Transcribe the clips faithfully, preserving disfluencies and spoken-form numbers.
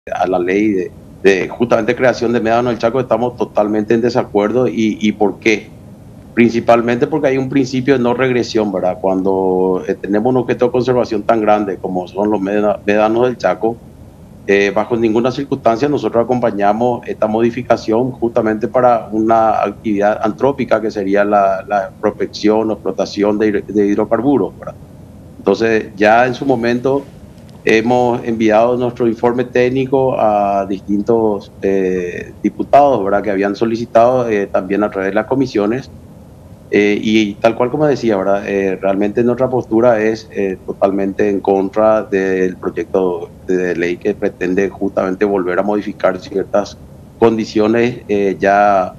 a la ley de, de justamente creación de Médanos del Chaco estamos totalmente en desacuerdo. ¿Y, y por qué? Principalmente porque hay un principio de no regresión, ¿verdad? Cuando eh, tenemos un objeto de conservación tan grande como son los Médanos del Chaco, eh, bajo ninguna circunstancia nosotros acompañamos esta modificación justamente para una actividad antrópica que sería la, la prospección o explotación de, de hidrocarburos, ¿verdad? Entonces ya en su momento hemos enviado nuestro informe técnico a distintos eh, diputados, ¿verdad?, que habían solicitado eh, también a través de las comisiones. Eh, y tal cual como decía, ¿verdad? Eh, realmente nuestra postura es eh, totalmente en contra del proyecto de ley que pretende justamente volver a modificar ciertas condiciones eh, ya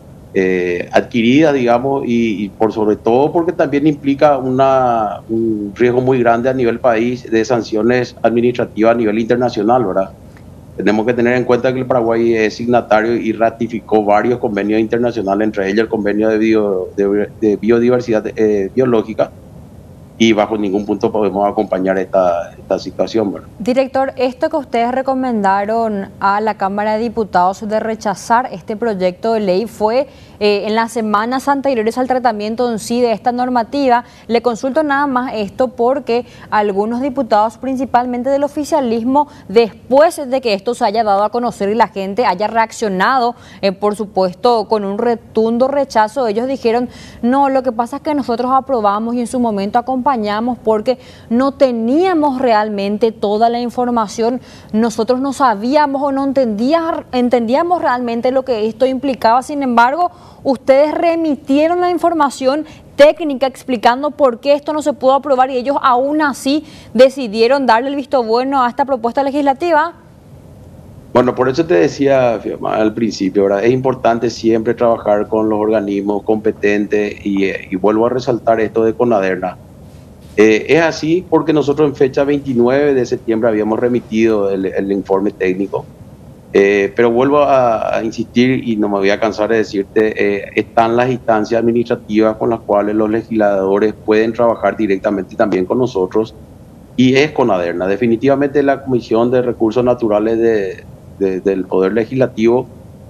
eh, adquiridas, digamos, y, y por sobre todo porque también implica una, un riesgo muy grande a nivel país de sanciones administrativas a nivel internacional, ¿verdad? Tenemos que tener en cuenta que el Paraguay es signatario y ratificó varios convenios internacionales, entre ellos el convenio de, bio, de, de biodiversidad eh, biológica, y bajo ningún punto podemos acompañar esta, esta situación, ¿verdad? Director, esto que ustedes recomendaron a la Cámara de Diputados de rechazar este proyecto de ley fue eh, en las semanas anteriores al tratamiento en sí de esta normativa. Le consulto nada más esto porque algunos diputados, principalmente del oficialismo, después de que esto se haya dado a conocer y la gente haya reaccionado, eh, por supuesto, con un rotundo rechazo, ellos dijeron, no, lo que pasa es que nosotros aprobamos y en su momento acompañamos porque no teníamos realmente toda la información, nosotros no sabíamos o no entendía, entendíamos realmente lo que esto implicaba. Sin embargo, ustedes remitieron la información técnica explicando por qué esto no se pudo aprobar y ellos aún así decidieron darle el visto bueno a esta propuesta legislativa. Bueno, por eso te decía al principio, ¿verdad? Es importante siempre trabajar con los organismos competentes y, y vuelvo a resaltar esto de CONADERNA. Eh, es así porque nosotros en fecha veintinueve de septiembre habíamos remitido el, el informe técnico, eh, pero vuelvo a, a insistir y no me voy a cansar de decirte, eh, están las instancias administrativas con las cuales los legisladores pueden trabajar directamente también con nosotros y es CONADERNA. Definitivamente la Comisión de Recursos Naturales de, de, del Poder Legislativo,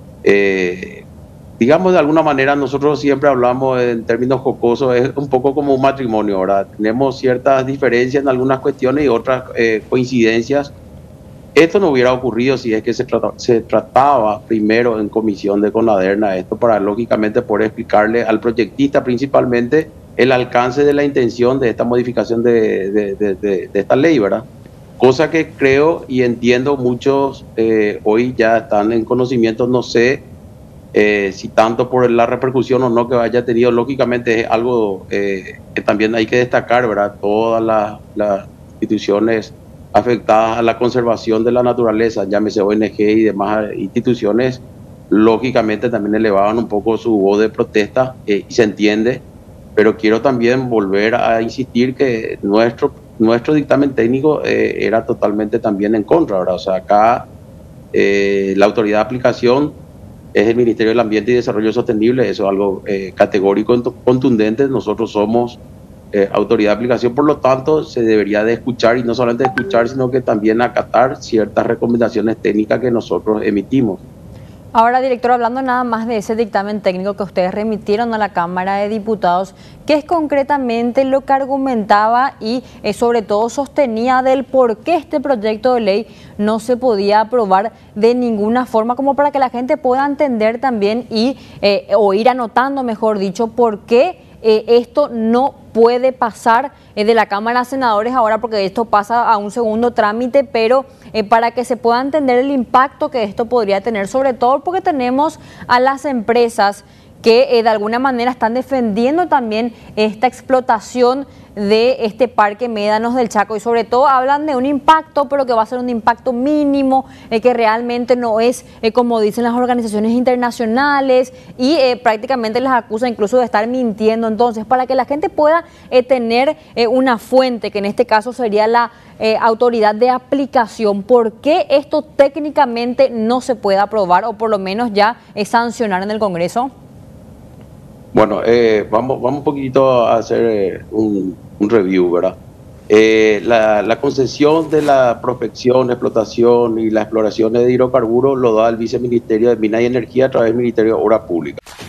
eh, digamos de alguna manera, nosotros siempre hablamos en términos jocosos, es un poco como un matrimonio, ¿verdad? Tenemos ciertas diferencias en algunas cuestiones y otras eh, coincidencias. Esto no hubiera ocurrido si es que se, trata, se trataba primero en comisión de CONADERNA, esto para lógicamente poder explicarle al proyectista principalmente el alcance de la intención de esta modificación de, de, de, de, de esta ley, ¿verdad? Cosa que creo y entiendo muchos eh, hoy ya están en conocimiento, no sé Eh, si tanto por la repercusión o no que haya tenido, lógicamente es algo eh, que también hay que destacar, ¿verdad? Todas las, las instituciones afectadas a la conservación de la naturaleza, llámese O N G y demás instituciones, lógicamente también elevaban un poco su voz de protesta eh, y se entiende, pero quiero también volver a insistir que nuestro, nuestro dictamen técnico eh, era totalmente también en contra, ¿verdad? O sea, acá eh, la autoridad de aplicación es el Ministerio del Ambiente y Desarrollo Sostenible, eso es algo eh, categórico, contundente. Nosotros somos eh, autoridad de aplicación, por lo tanto se debería de escuchar y no solamente escuchar, sino que también acatar ciertas recomendaciones técnicas que nosotros emitimos. Ahora, director, hablando nada más de ese dictamen técnico que ustedes remitieron a la Cámara de Diputados, ¿qué es concretamente lo que argumentaba y eh, sobre todo sostenía del por qué este proyecto de ley no se podía aprobar de ninguna forma, como para que la gente pueda entender también y eh, o ir anotando, mejor dicho, por qué eh, esto no puede pasar eh, de la Cámara de Senadores ahora, porque esto pasa a un segundo trámite, pero eh, para que se pueda entender el impacto que esto podría tener, sobre todo porque tenemos a las empresas que eh, de alguna manera están defendiendo también esta explotación de este parque Médanos del Chaco y sobre todo hablan de un impacto, pero que va a ser un impacto mínimo, eh, que realmente no es eh, como dicen las organizaciones internacionales y eh, prácticamente les acusan incluso de estar mintiendo. Entonces, para que la gente pueda eh, tener eh, una fuente, que en este caso sería la eh, autoridad de aplicación, ¿por qué esto técnicamente no se puede aprobar o por lo menos ya eh, sancionar en el Congreso? Bueno, eh, vamos, vamos un poquito a hacer eh, un, un review, ¿verdad? Eh, la, la concesión de la prospección, explotación y las exploraciones de hidrocarburos lo da el Viceministerio de Minas y Energía a través del Ministerio de Obras Públicas.